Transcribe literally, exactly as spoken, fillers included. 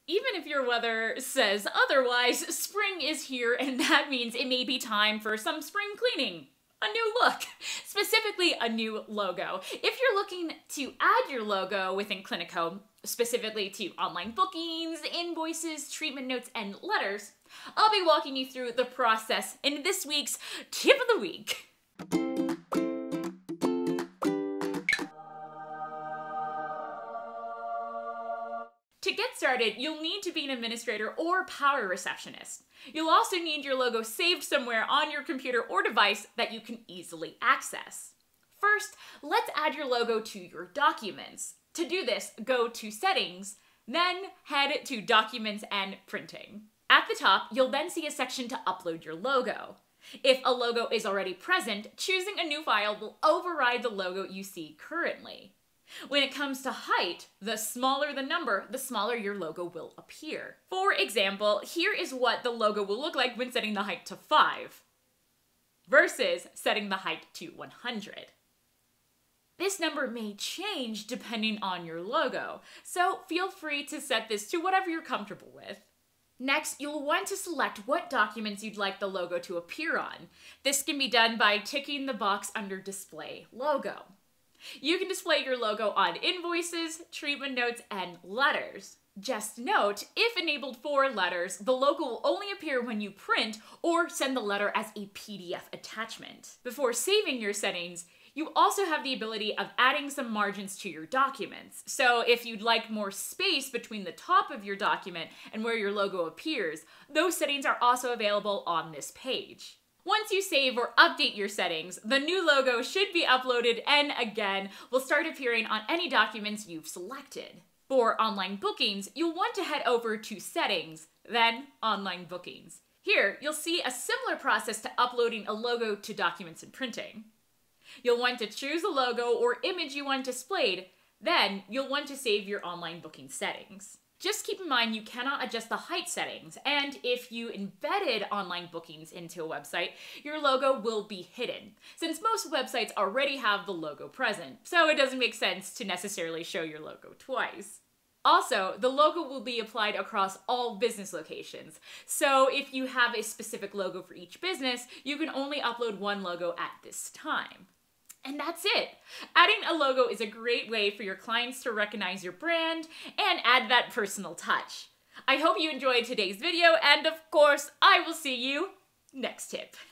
Even if your weather says otherwise, spring is here, and that means it may be time for some spring cleaning. A new look, specifically a new logo. If you're looking to add your logo within Cliniko, specifically to online bookings, invoices, treatment notes, and letters, I'll be walking you through the process in this week's Tip of the Week. To get started, you'll need to be an administrator or power receptionist. You'll also need your logo saved somewhere on your computer or device that you can easily access. First, let's add your logo to your documents. To do this, go to Settings, then head to Documents and Printing. At the top, you'll then see a section to upload your logo. If a logo is already present, choosing a new file will override the logo you see currently. When it comes to height, the smaller the number, the smaller your logo will appear. For example, here is what the logo will look like when setting the height to five versus setting the height to one hundred. This number may change depending on your logo, so feel free to set this to whatever you're comfortable with. Next, you'll want to select what documents you'd like the logo to appear on. This can be done by ticking the box under Display Logo. You can display your logo on invoices, treatment notes, and letters. Just note, if enabled for letters, the logo will only appear when you print or send the letter as a P D F attachment. Before saving your settings, you also have the ability of adding some margins to your documents. So if you'd like more space between the top of your document and where your logo appears, those settings are also available on this page. Once you save or update your settings, the new logo should be uploaded and again will start appearing on any documents you've selected. For online bookings, you'll want to head over to Settings, then Online Bookings. Here, you'll see a similar process to uploading a logo to documents and printing. You'll want to choose a logo or image you want displayed, then you'll want to save your online booking settings. Just keep in mind you cannot adjust the height settings, and if you embedded online bookings into a website, your logo will be hidden, since most websites already have the logo present, so it doesn't make sense to necessarily show your logo twice. Also, the logo will be applied across all business locations, so if you have a specific logo for each business, you can only upload one logo at this time. And that's it! Adding a logo is a great way for your clients to recognize your brand and add that personal touch. I hope you enjoyed today's video, and of course, I will see you next tip.